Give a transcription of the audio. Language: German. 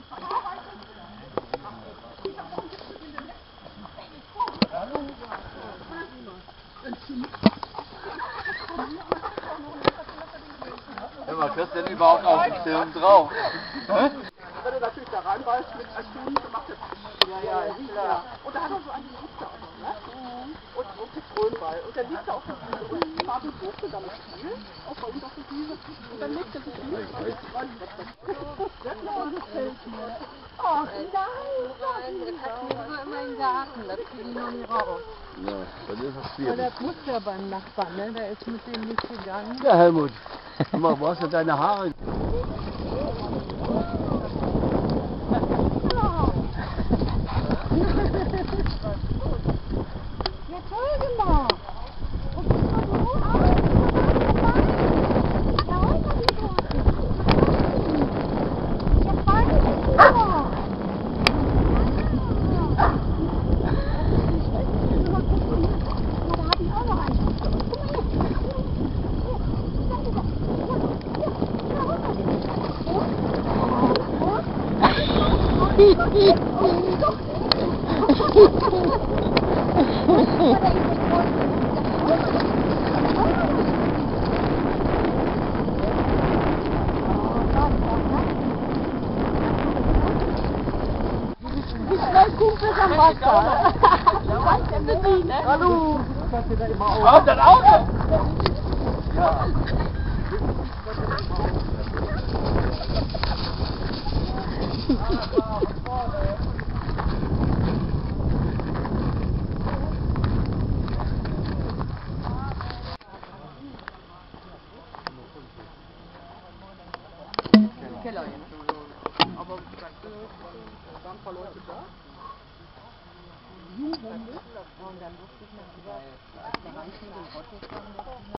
Ja, was kriegst du denn überhaupt auf dem Film drauf? Hä? Wenn du natürlich da reinbeißt mit Aschun gemacht hast. Ja, klar. Und da hat er so einen Lichter auch noch, ne? Und Zitronenball. Und dann liegt er auf der Wiese und Martin durfte damit spielen, auch bei uns auf der Wiese. Und dann legt er sich hin und jetzt rein. Das gefällt mir. Ach nein, Der kann nur in meinen Garten, das kriege ich noch nicht raus. Ja, das ist das Aber schwierig. das muss ja beim Nachbarn, ne? Der ist mit dem nicht gegangen. Ja, Helmut, guck mal, wo hast du deine Haare? Ja, toll gemacht. Am Wasser. Hallo! Auf das Auto! Ja. Keller hin. Aber waren ein paar Leute da. Und dann wusste ich noch, als der Heinz mit dem Otto kam,